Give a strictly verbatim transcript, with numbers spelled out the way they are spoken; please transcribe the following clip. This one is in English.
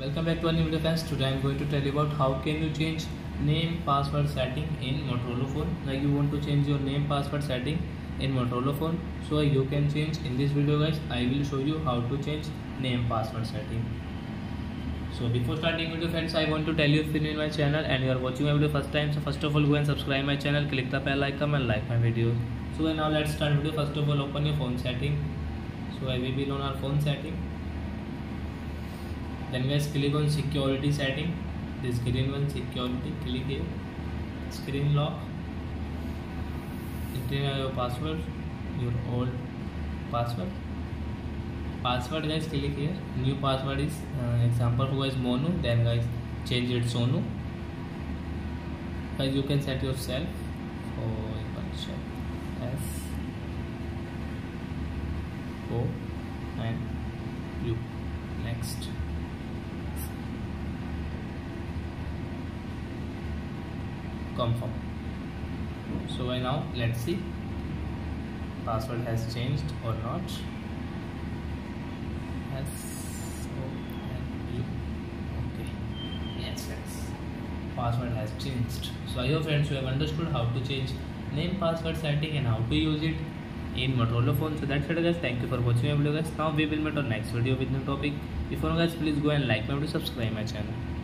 Welcome back to a new video, guys. Today I'm going to tell you about how can you change name password setting in Motorola phone. Like you want to change your name password setting in Motorola phone, so you can change. In this video, guys, I will show you how to change name password setting. So before starting video, friends, I want to tell you, if you're in my channel and you are watching my video first time, so first of all go and subscribe my channel, click the bell icon and like my video. So now let's start video. First of all, open your phone setting. So I will be on our phone setting. Then guys, click on security setting. This green one, security, click here. Screen lock. Enter your password, your old password. Password, guys, click here. New password is uh, example who is Monu. Then guys, change it Sonu. Guys, you can set yourself for S O and U. Next. Confirm. So by now let's see password has changed or not. S O N U. Okay. Yes, yes. Password has changed. So I hope, friends, you have understood how to change name password setting and how to use it in Motorola phone. So that's it, guys. Thank you for watching my video, guys. Now we will meet on next video with new topic. Before, guys, please go and like my video, subscribe my channel.